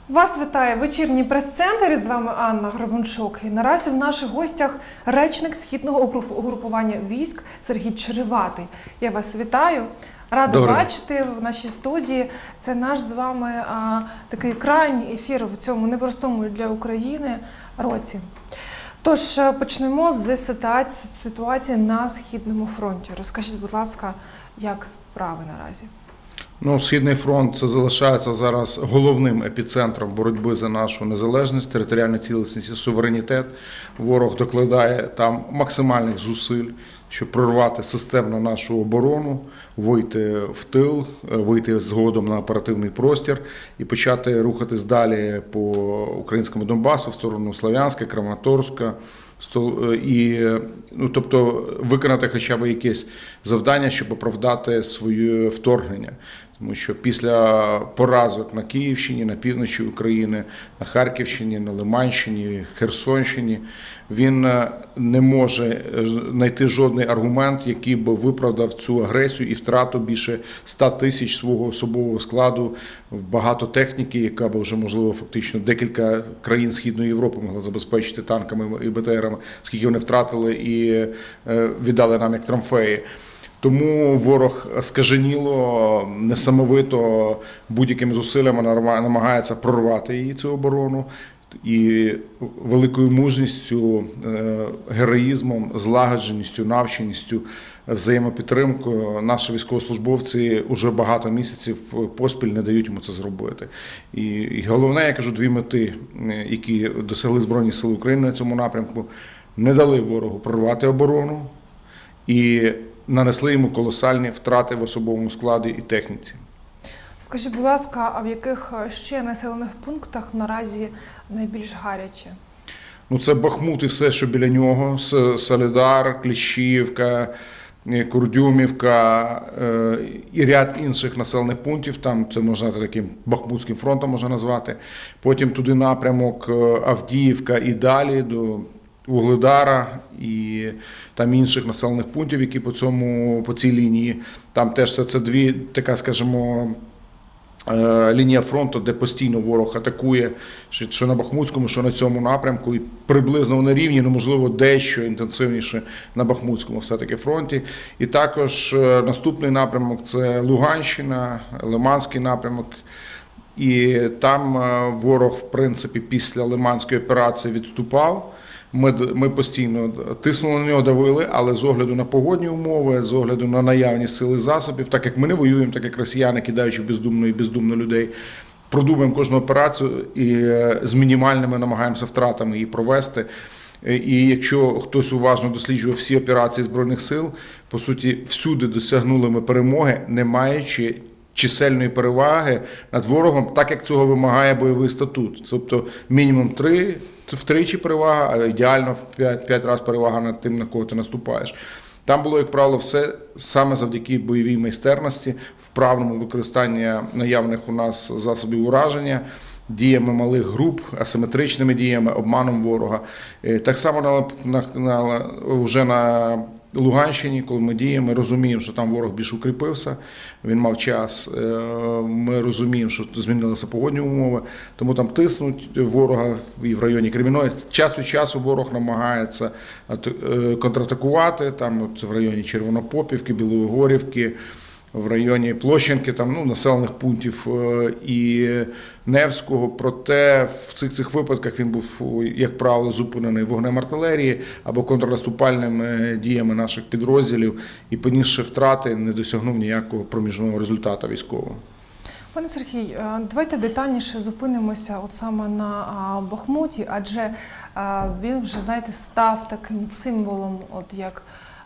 Вас вітає вечірній прес-центр, і з вами Анна Гребенчук. І наразі в наших гостях речник Східного угрупування військ Сергій Череватий. Я вас вітаю. Рада бачити в нашій студії. Це наш з вами такий крайній ефір в цьому непростому для України році. Тож, почнемо з ситуації на Східному фронті. Розкажіть, будь ласка, як справи наразі? Східний фронт – це залишається зараз головним епіцентром боротьби за нашу незалежність, територіальну цілісність і суверенітет. Ворог докладає там максимальних зусиль, щоб прорвати системно нашу оборону, вийти в тил, вийти згодом на оперативний простір і почати рухатись далі по українському Донбасу в сторону Слов'янська, Краматорська. Тобто виконати хоча б якесь завдання, щоб оправдати своє вторгнення. Тому що після поразок на Київщині, на півночі України, на Харківщині, на Лиманщині, Херсонщині, він не може знайти жодний аргумент, який би виправдав цю агресію і втрату більше 100 тисяч свого особового складу, багато техніки, яка б вже, можливо, фактично декілька країн Східної Європи могла забезпечити танками і БТРами, скільки вони втратили і віддали нам як трофеї. Тому ворог скаженіло, несамовито, будь-якими зусиллями намагається прорвати її, цю оборону. І великою мужністю, героїзмом, злагодженістю, навченістю, взаємопідтримкою наші військовослужбовці вже багато місяців поспіль не дають йому це зробити. І головне, я кажу, дві мети, які досягли Збройні Сили України на цьому напрямку, не дали ворогу прорвати оборону і нанесли йому колосальні втрати в особовому складі і техніці. Скажіть, будь ласка, а в яких ще населених пунктах наразі найбільш гаряче? Це Бахмут і все, що біля нього. Солідар, Кліщіївка, Курдюмівка і ряд інших населених пунктів. Там це можна таким Бахмутським фронтом можна назвати. Потім туди напрямок Авдіївка і далі до Вугледара і там інших населених пунктів, які по цій лінії. Там теж це дві, така, скажімо, лінія фронту, де постійно ворог атакує, що на Бахмутському, що на цьому напрямку, і приблизно на рівні, можливо, дещо інтенсивніше на Бахмутському все-таки фронті. І також наступний напрямок – це Луганщина, Лиманський напрямок. І там ворог, в принципі, після Лиманської операції відступав. Ми постійно тиснули на нього, давили, але з огляду на погодні умови, з огляду на наявність сили засобів, так як ми не воюємо, так як росіяни, кидаючи бездумно людей, продумуємо кожну операцію і з мінімальними намагаємося втратами її провести. І якщо хтось уважно досліджує всі операції Збройних сил, по суті, всюди досягнули ми перемоги, не маючи чисельної переваги над ворогом, так як цього вимагає бойовий статут. Тобто мінімум втричі перевага, а ідеально в 5 разів перевага над тим, на кого ти наступаєш. Там було, як правило, все саме завдяки бойовій майстерності, вправному використанні наявних у нас засобів ураження, діями малих груп, асиметричними діями, обманом ворога. Так само вже на Луганщині, коли ми діємо, ми розуміємо, що там ворог більш укріпився, він мав час, ми розуміємо, що змінилися погодні умови, тому там тиснуть ворога і в районі Кремінної. Час від часу ворог намагається контратакувати, там в районі Червонопопівки, Білогорівки, в районі Площенки, населених пунктів і Невського. Проте в цих випадках він був, як правило, зупинений вогнем артилерії або контрнаступальними діями наших підрозділів і, понісши втрати, не досягнув ніякого проміжного результату військового. Пане Сергій, давайте детальніше зупинимося саме на Бахмуті, адже він вже, знаєте, став таким символом, як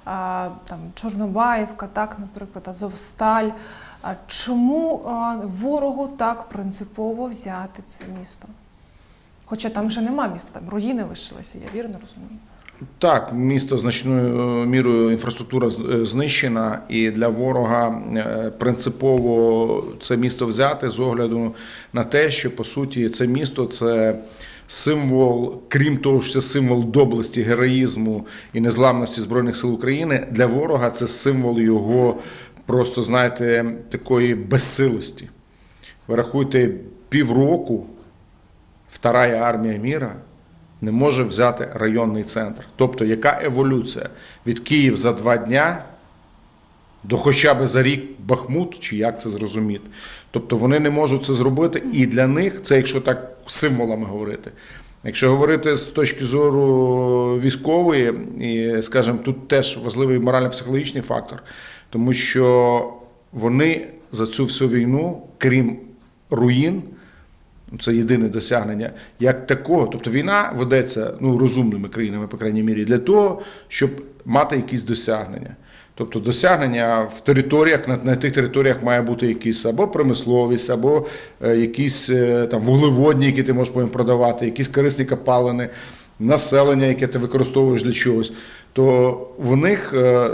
Чорнобаївка, наприклад, Азовсталь. Чому ворогу так принципово взяти це місто? Хоча там вже нема міста, там руїни лишилися, я вірно розумію? Так, місто значною мірою інфраструктура знищена, і для ворога принципово це місто взяти з огляду на те, що, по суті, це місто – це символ, крім того, що це символ доблесті, героїзму і незламності Збройних сил України, для ворога це символ його просто, знаєте, такої безсилості. Ви рахуйте, півроку Вторая армія міра не може взяти районний центр. Тобто, яка еволюція? Від Київ за 2 дня до хоча б за рік Бахмут, чи як це зрозуміти. Тобто вони не можуть це зробити, і для них, це якщо так символами говорити, якщо говорити з точки зору військової, і, скажімо, тут теж важливий морально-психологічний фактор, тому що вони за цю всю війну, крім руїн, це єдине досягнення, як такого, тобто війна ведеться розумними країнами, по крайній мірі, для того, щоб мати якісь досягнення. Тобто досягнення в територіях, на тих територіях має бути якісь або промисловість, або якісь там вуглеводні, які ти можеш потім продавати, якісь корисні копалини, населення, яке ти використовуєш для чогось. То в них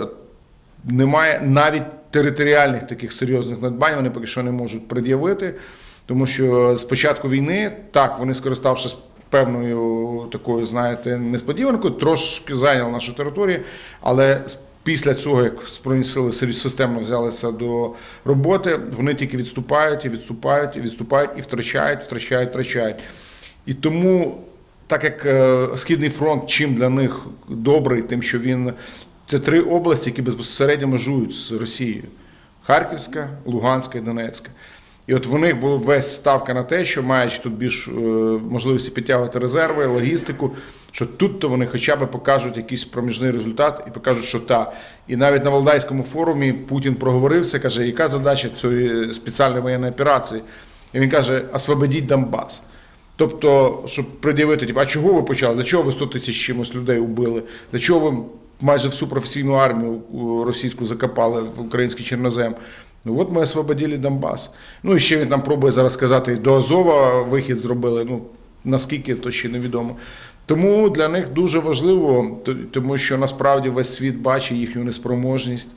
немає навіть територіальних таких серйозних надбань, вони поки що не можуть пред'явити, тому що з початку війни, так, вони, скориставшись певною такою, знаєте, несподіванкою, трошки зайняли нашу територію, але після цього, як Збройні сили системно взялися до роботи, вони тільки відступають, і відступають, і відступають, і втрачають. І тому, так як Східний фронт чим для них добрий, тим, що він... Це 3 області, які безпосередньо межують з Росією. Харківська, Луганська і Донецька. І от в них була весь ставка на те, що маючи тут більш можливості підтягувати резерви, логістику, що тут-то вони хоча б покажуть якийсь проміжний результат і покажуть, що та. І навіть на Валдайському форумі Путін проговорився, каже, яка задача цієї спеціальної воєнної операції. І він каже, освободіть Донбас. Тобто, щоб пред'явити, а чого ви почали, для чого ви 100 тисяч чимось людей убили, для чого ви майже всю професійну армію російську закопали в український чорнозем. Ну от ми освободили Донбас. Ну і ще він там пробує зараз сказати, до Азова вихід зробили, наскільки, то ще невідомо. Тому для них дуже важливо, тому що насправді весь світ бачить їхню неспроможність.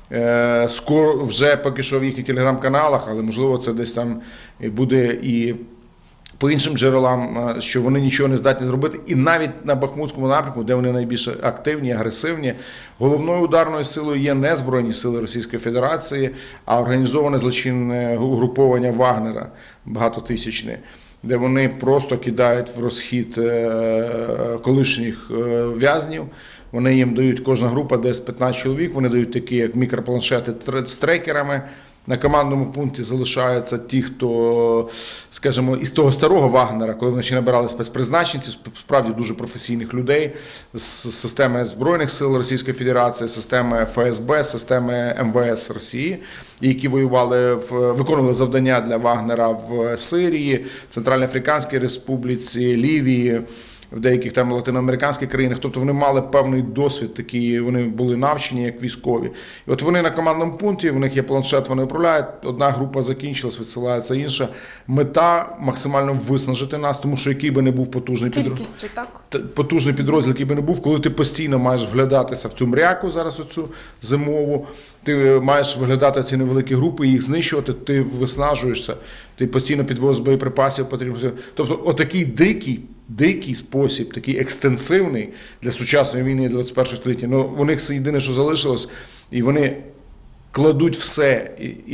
Скоро вже поки що в їхніх телеграм-каналах, але можливо це десь там буде і по іншим джерелам, що вони нічого не здатні зробити. І навіть на Бахмутському напрямку, де вони найбільш активні, агресивні, головною ударною силою є не Збройні сили Російської Федерації, а організоване злочинне угруповання Вагнера, багатотисячне, де вони просто кидають в розхід колишніх в'язнів. Вони їм дають, кожна група десь 15 чоловік, вони дають такі як мікропланшети з трекерами. На командному пункті залишаються ті, хто, скажімо, із того старого Вагнера, коли вони ще набирали спецпризначенців, справді дуже професійних людей з системи Збройних сил Російської Федерації, системи ФСБ, системи МВС Росії, які воювали, виконували завдання для Вагнера в Сирії, Центральноафриканській Республіці, Лівії, в деяких там латиноамериканських країнах, тобто вони мали певний досвід, такий, вони були навчені як військові. І от вони на командному пункті, в них є планшет, вони управляють, одна група закінчилась, відсилається інша. Мета максимально виснажити нас, тому що який би не був потужний підрозділ, який би не був, коли ти постійно маєш вглядатися в цю мряку зараз оцю зимову, ти маєш виглядати ці невеликі групи, їх знищувати, ти виснажуєшся, ти постійно підвоз боєприпасів потрібно. Тобто отакий дикий спосіб, такий екстенсивний для сучасної війни 21 століття. Ну, у них це єдине, що залишилось, і вони кладуть все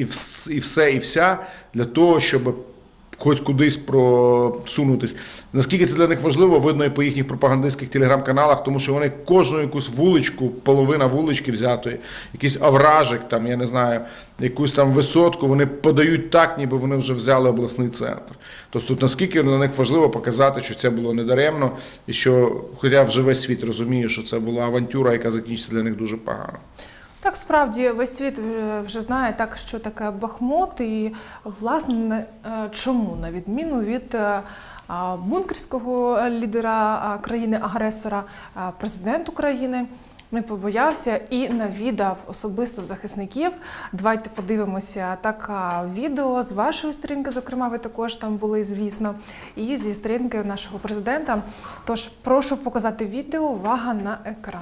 і вся для того, щоб хоч кудись просунутись. Наскільки це для них важливо, видно і по їхніх пропагандистських телеграм-каналах, тому що вони кожну якусь вуличку, половина вулички взятої, якийсь овражик, там, я не знаю, якусь там висотку, вони подають так, ніби вони вже взяли обласний центр. Тобто тут наскільки для них важливо показати, що це було недаремно, і що, хоча вже весь світ розуміє, що це була авантюра, яка закінчиться для них дуже погано. Так, справді, весь світ вже знає, так, що таке Бахмут і, власне, чому, на відміну від бункерського лідера країни-агресора, президент України не побоявся і навідав особисто захисників. Давайте подивимося відео з вашої сторінки, зокрема, ви також там були, звісно, і зі сторінки нашого президента. Тож, прошу показати відео, увага на екран.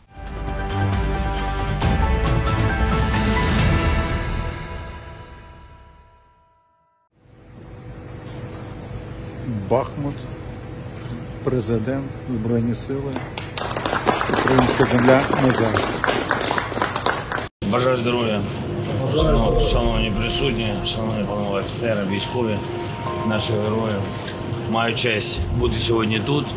Бахмут, президент, Збройні сили, українська земля назад. Бажаю здоров'я, шановні присутні, шановні панове офіцери, військові, наші герої. маю честь бути сьогодні тут.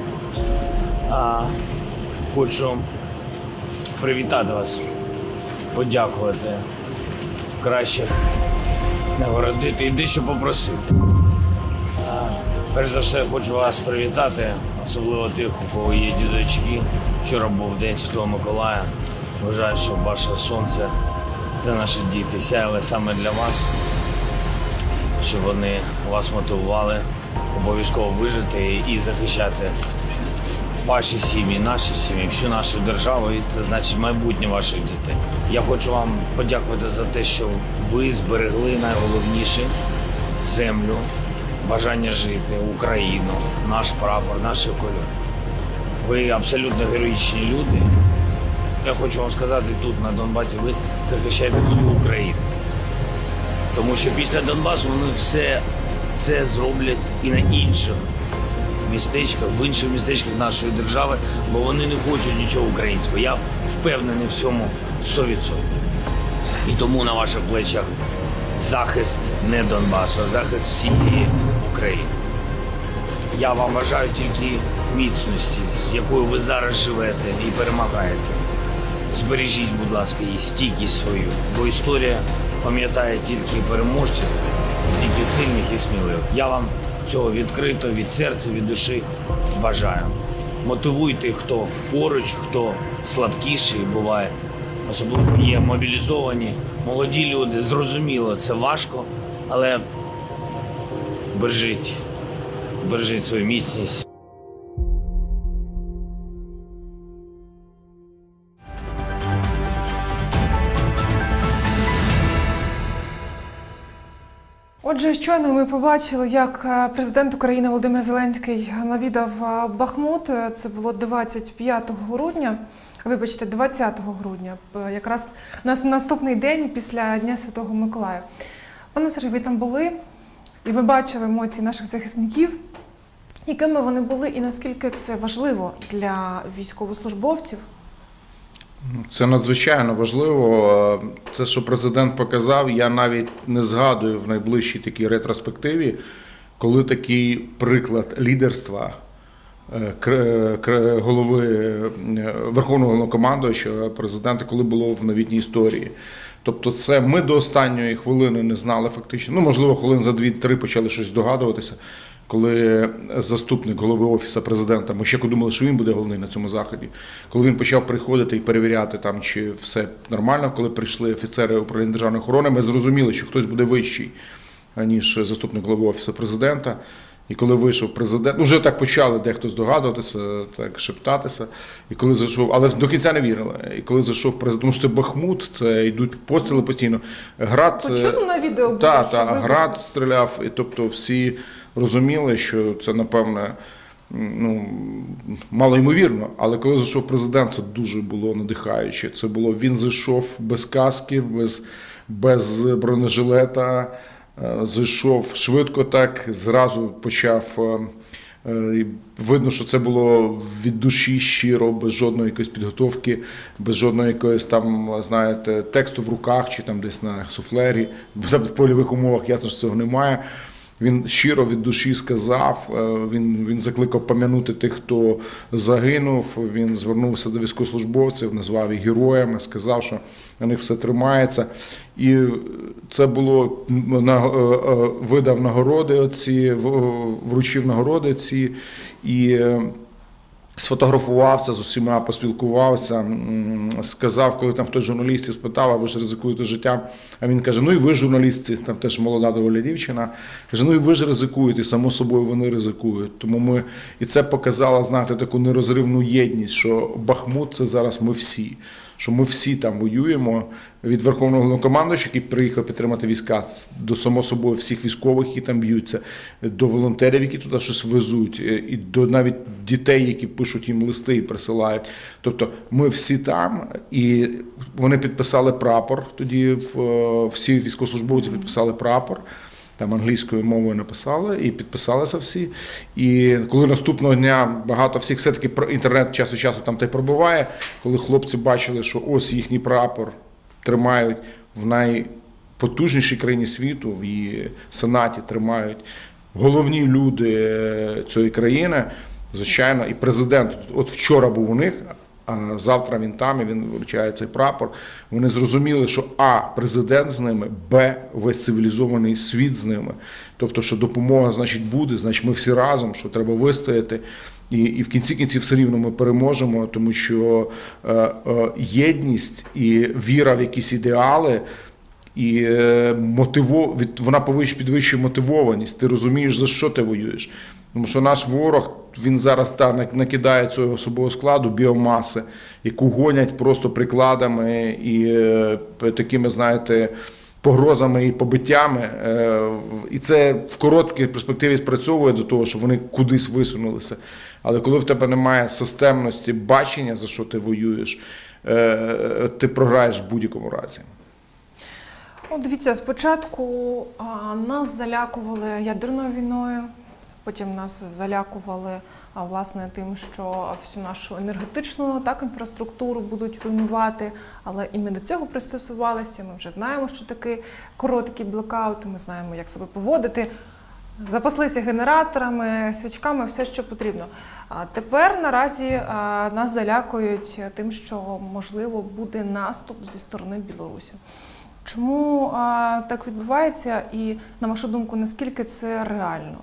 Хочу привітати вас, подякувати, кращих нагородити і дещо попросити. Перш за все, хочу вас привітати, особливо тих, у кого є діточки. Вчора був День Святого Миколая. Вважаю, що ваше сонце – це наші діти. Сяяли саме для вас, щоб вони вас мотивували обов'язково вижити і захищати ваші сім'ї, наші сім'ї, всю нашу державу, і це значить майбутнє ваших дітей. Я хочу вам подякувати за те, що ви зберегли найголовніше – землю, бажання жити, Україну, наш прапор, наші кольори. Ви абсолютно героїчні люди. Я хочу вам сказати, тут на Донбасі ви захищаєте всю Україну. Тому що після Донбасу вони все це зроблять і на інших містечках, в інших містечках нашої держави, бо вони не хочуть нічого українського. Я впевнений в цьому 100%. І тому на ваших плечах захист не Донбасу, а захист всієї України. Я вам бажаю тільки міцності, з якою ви зараз живете і перемагаєте. Збережіть, будь ласка, її стійкість свою, бо історія пам'ятає тільки переможців, тільки сильних і сміливих. Я вам цього відкрито, від серця, від душі бажаю. Мотивуйте, хто поруч, хто слабкіший буває. Особливо є мобілізовані, молоді люди. Зрозуміло, це важко, але бережіть свою міцність. Отже, щойно ми побачили, як президент України Володимир Зеленський навідав Бахмут. Це було 25 грудня, вибачте, 20 грудня, якраз на наступний день після Дня Святого Миколая. Пане Сергію, ви там були, і ви бачили емоції наших захисників, якими вони були і наскільки це важливо для військовослужбовців? Це надзвичайно важливо. Це, що президент показав, я навіть не згадую в найближчій такій ретроспективі, коли такий приклад лідерства голови Верховного Головнокомандуючого, президента, коли було в новітній історії. Тобто це ми до останньої хвилини не знали фактично. Ну, можливо, хвилин за 2-3 почали щось здогадуватися, коли заступник голови Офісу Президента, ми ще думали, що він буде головний на цьому заході, коли він почав приходити і перевіряти, там, чи все нормально, коли прийшли офіцери управління державної охорони, ми зрозуміли, що хтось буде вищий, ніж заступник голови Офісу Президента. І коли вийшов президент, вже так почали дехто здогадуватися, так шептатися. І коли зайшов, але до кінця не вірили. І коли зайшов президент, тому що це Бахмут, це йдуть постріли постійно. Град, почули на відео було, Град стріляв, і тобто всі розуміли, що це, напевне, малоймовірно. Але коли зайшов президент, це дуже було надихаюче. Це було, він зайшов без каски, без бронежилета, зайшов швидко так, зразу почав, видно, що це було від душі щиро, без жодної якоїсь підготовки, без жодної якоїсь там, знаєте, тексту в руках чи там десь на суфлері, в польових умовах ясно, що цього немає. Він щиро від душі сказав, він закликав пам'ятати тих, хто загинув, він звернувся до військовослужбовців, назвав їх героями, сказав, що на них все тримається. І це було, видав нагороди оці, вручив нагороди ці, і сфотографувався з усіма, поспілкувався, сказав, коли там хтось з журналістів спитав, а ви ж ризикуєте життям, а він каже, ну і ви журналісти, там теж молода доволі дівчина, каже, ну і ви ж ризикуєте, само собою вони ризикують. Тому ми, і це показало, знаєте, таку нерозривну єдність, що Бахмут – це зараз ми всі, що ми всі там воюємо, від Верховного Головнокомандуючого, який приїхав підтримати війська, до, само собою, всіх військових, які там б'ються, до волонтерів, які туди щось везуть, і до навіть дітей, які пишуть їм листи і присилають. Тобто ми всі там, і вони підписали прапор, тоді всі військовослужбовці підписали прапор, там англійською мовою написали і підписалися всі. І коли наступного дня багато всіх, все-таки інтернет час від часу там те пробиває, коли хлопці бачили, що ось їхній прапор тримають в найпотужнішій країні світу, в її Сенаті тримають головні люди цієї країни, звичайно, і президент, от вчора був у них, а завтра він там, і він вручає цей прапор. Вони зрозуміли, що а, президент з ними, б, весь цивілізований світ з ними. Тобто, що допомога, значить, буде, значить, ми всі разом, що треба вистояти. І в кінці кінців все рівно ми переможемо, тому що єдність і віра в якісь ідеали, і вона підвищує мотивованість. Ти розумієш, за що ти воюєш. Тому що наш ворог, він зараз накидає цього особового складу біомаси, яку гонять просто прикладами і такими, знаєте, погрозами і побиттями. І це в короткій перспективі спрацьовує до того, що вони кудись висунулися. Але коли в тебе немає системності бачення, за що ти воюєш, ти програєш в будь-якому разі. Дивіться, спочатку нас залякували ядерною війною, потім нас залякували власне тим, що всю нашу енергетичну інфраструктуру будуть руйнувати, але і ми до цього пристосувалися, ми вже знаємо, що таке короткі блекаути, ми знаємо, як себе поводити, запаслися генераторами, свічками, все, що потрібно. А тепер наразі нас залякують тим, що, можливо, буде наступ зі сторони Білорусі. Чому так відбувається і, на вашу думку, наскільки це реально?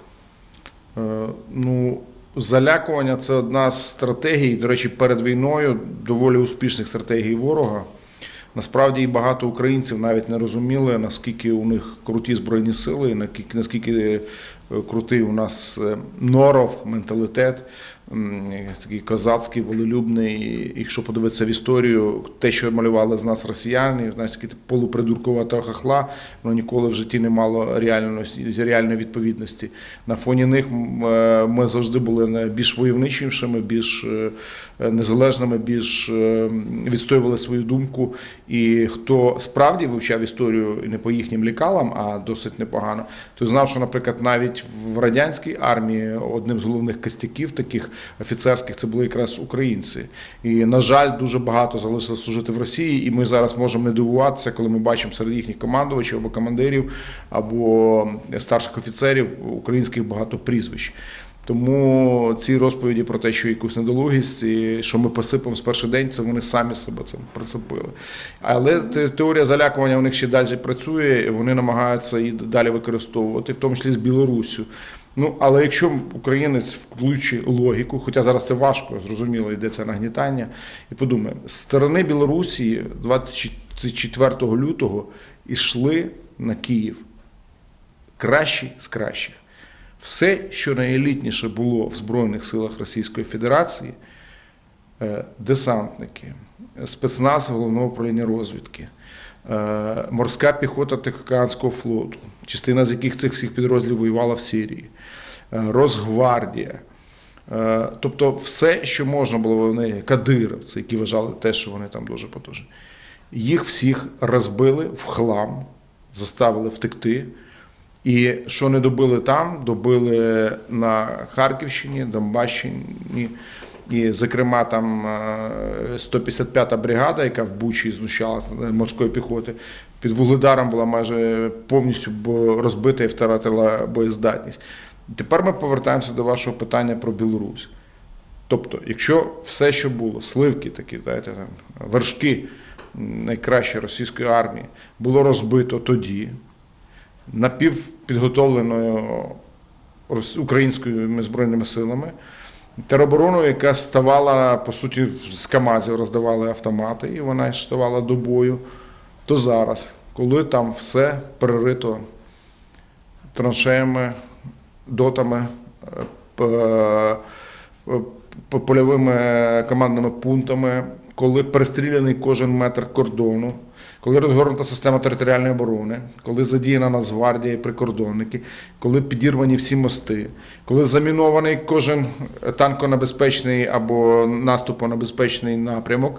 Залякування – це одна з стратегій, до речі, перед війною, доволі успішних стратегій ворога. Насправді і багато українців навіть не розуміли, наскільки у них круті збройні сили, наскільки крутий у нас норов, менталітет, такий козацький, волелюбний. Якщо подивитися в історію, те, що малювали з нас росіяни, знаєте, полупридуркуватого хахла, воно ніколи в житті не мало реальної відповідності. На фоні них ми завжди були більш войовничішими, більш незалежними, більш відстоювали свою думку. І хто справді вивчав історію не по їхнім лікалам, а досить непогано, той знав, що, наприклад, навіть в радянській армії одним з головних костяків таких офіцерських це були якраз українці. І, на жаль, дуже багато залишилось служити в Росії, і ми зараз можемо не дивуватися, коли ми бачимо серед їхніх командувачів або командирів, або старших офіцерів українських багато прізвищ. Тому ці розповіді про те, що якусь недолугість, і що ми посипемо з перший день, це вони самі себе це присипили. Але теорія залякування у них ще далі працює, і вони намагаються її далі використовувати, в тому числі з Білоруссю. Але якщо українець включить логіку, хоча зараз це важко, зрозуміло, йде це нагнітання, і подумає, з сторони Білорусі 24 лютого йшли на Київ кращі з кращих. Все, що найелітніше було в Збройних силах Російської Федерації, десантники, спецназ Головного управління розвідки, морська піхота Тихоокеанського флоту, частина з яких цих всіх підрозділів воювала в Сирії, Росгвардія. Тобто все, що можна було, вони кадировці, які вважали те, що вони там дуже потужні. Їх всіх розбили в хлам, заставили втекти. І що не добили там, добили на Харківщині, Донбащині. І, зокрема, там 155-та бригада, яка в Бучі знущалася морської піхоти, під Вугледаром була майже повністю розбита і втратила боєздатність. Тепер ми повертаємося до вашого питання про Білорусь. Тобто, якщо все, що було, сливки такі, знаєте, вершки найкращої російської армії, було розбито тоді, напівпідготовленою українськими збройними силами, теробороною, яка ставала, по суті, з КАМАЗів роздавали автомати, і вона ставала до бою, то зараз, коли там все перерито траншеями, дотами, польовими командними пунктами, коли перестріляний кожен метр кордону, коли розгорнута система територіальної оборони, коли задіяна Нацгвардія і прикордонники, коли підірвані всі мости, коли замінований кожен танконебезпечний або наступонебезпечний напрямок,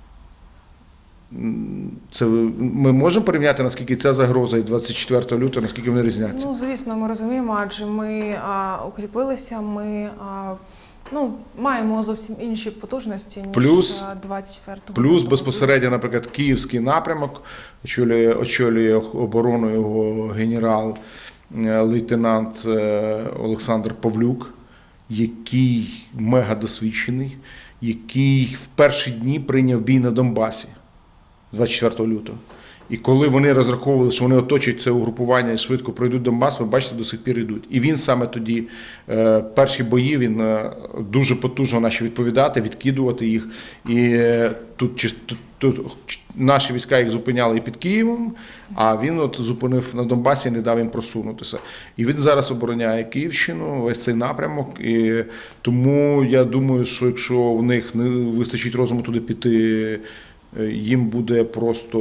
це ми можемо порівняти, наскільки ця загроза і 24 лютого, наскільки вони різняться? Звісно, ми розуміємо, адже ми укріпилися, ми маємо зовсім інші потужності, ніж 24-го. Плюс безпосередньо, наприклад, київський напрямок, очолює оборону його генерал, лейтенант Олександр Павлюк, який мега досвідчений, який в перші дні прийняв бій на Донбасі 24 лютого. І коли вони розраховували, що вони оточать це угрупування і швидко пройдуть Донбас, ви бачите, до сих пір йдуть. І він саме тоді, перші бої, він дуже потужно почав відповідати, відкидувати їх. І тут наші війська їх зупиняли і під Києвом, а він от зупинив на Донбасі і не дав їм просунутися. І він зараз обороняє Київщину, весь цей напрямок. І тому я думаю, що якщо в них не вистачить розуму туди піти, їм буде просто,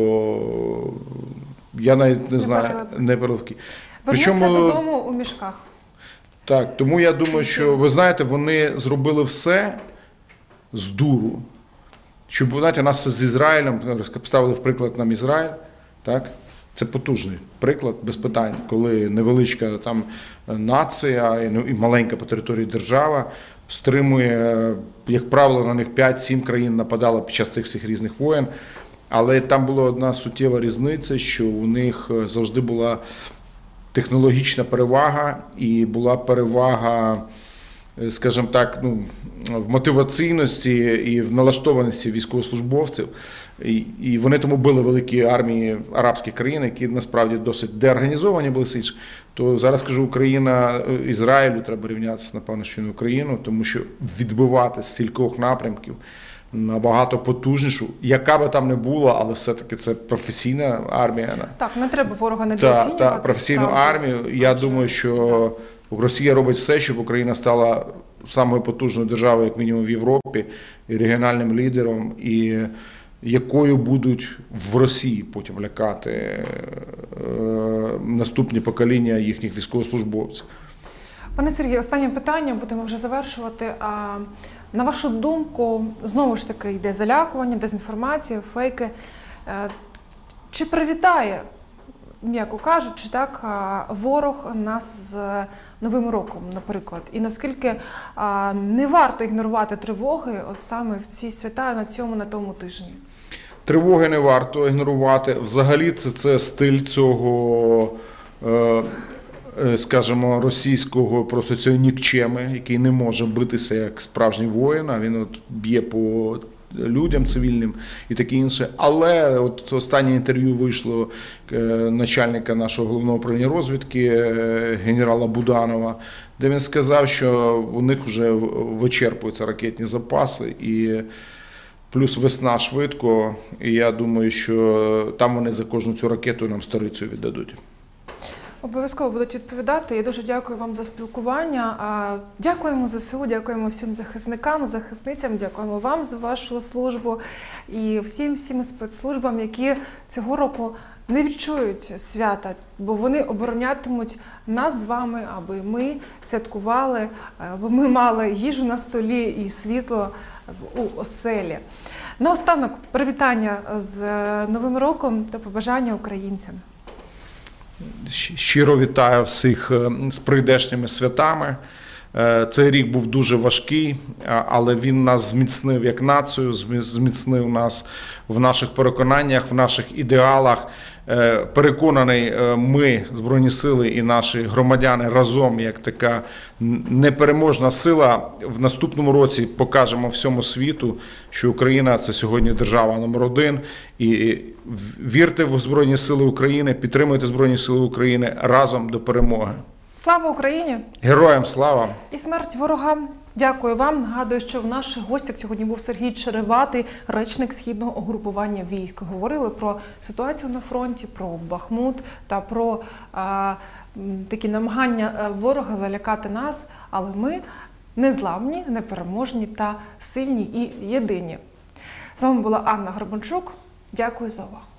я навіть не знаю, непереливки. Вернуться додому у мішках. Так, тому я думаю, що, ви знаєте, вони зробили все з дуру. Щоб, знаєте, нас з Ізраїлем, поставили в приклад нам Ізраїль, так? Це потужний приклад, без питань, коли невеличка там нація і маленька по території держава стримує, як правило, на них 5-7 країн нападало під час цих всіх різних воєн. Але там була одна суттєва різниця, що у них завжди була технологічна перевага і була перевага, скажімо так, в мотиваційності і в налаштованості військовослужбовців. І вони тому били великі армії арабських країн, які насправді досить деорганізовані були січ. То зараз, кажу, Україна, Ізраїлю треба рівнятися, напевно, що не Україну, тому що відбивати з кількох напрямків набагато потужнішу, яка би там не була, але все-таки це професійна армія. Так, не треба ворога недооцінювати. Так, професійну армію. Я думаю, що Росія робить все, щоб Україна стала самою потужною державою, як мінімум, в Європі, і регіональним лідером, і якою будуть в Росії потім лякати наступні покоління їхніх військовослужбовців. Пане Сергію, останнє питання, будемо вже завершувати. На вашу думку, знову ж таки йде залякування, дезінформація, фейки. Чи привітає, м'яко кажучи, так, ворог нас з Новим роком, наприклад? І наскільки не варто ігнорувати тривоги от саме в ці свята, на тому тижні? Тривоги не варто ігнорувати. Взагалі це стиль цього, скажімо, російського просто цього нікчеми, який не може битися як справжній воїн, а він от б'є по людям цивільним і таке інше. Але от останнє інтерв'ю вийшло начальника нашого головного управління розвідки, генерала Буданова, де він сказав, що у них вже вичерпуються ракетні запаси, і плюс весна швидко, і я думаю, що там вони за кожну цю ракету нам сторицю віддадуть. Обов'язково будуть відповідати. Я дуже дякую вам за спілкування. Дякуємо ЗСУ, дякуємо всім захисникам, захисницям, дякуємо вам за вашу службу і всім спецслужбам, які цього року не відчують свята, бо вони оборонятимуть нас з вами, аби ми святкували, аби ми мали їжу на столі і світло у оселі. Наостанок привітання з Новим роком та побажання українцям. Щиро вітаю всіх з прийдешніми святами. Цей рік був дуже важкий, але він нас зміцнив як націю, зміцнив нас в наших переконаннях, в наших ідеалах. Переконаний, ми, Збройні Сили і наші громадяни разом, як така непереможна сила, в наступному році покажемо всьому світу, що Україна – це сьогодні держава номер 1. І вірте в Збройні Сили України, підтримуйте Збройні Сили України разом до перемоги. Слава Україні! Героям слава! І смерть ворогам! Дякую вам. Нагадую, що в наших гостях сьогодні був Сергій Череватий, речник Східного угрупування військ. Говорили про ситуацію на фронті, про Бахмут та про такі намагання ворога залякати нас. Але ми незламні, непереможні та сильні і єдині. З вами була Анна Горбанчук. Дякую за увагу.